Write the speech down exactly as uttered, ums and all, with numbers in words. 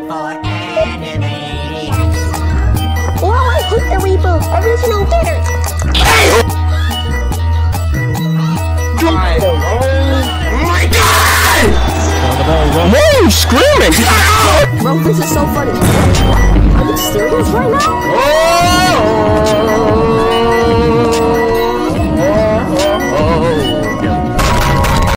for animating. Oh, I hate the reboot. Original better. Oh my god! Whoa, screaming! Bro, this is so funny. Are you serious right now? Oh!